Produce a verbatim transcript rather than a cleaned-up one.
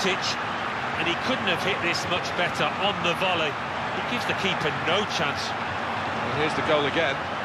advantage, and he couldn't have hit this much better on the volley. It gives the keeper no chance. Well, here's the goal again.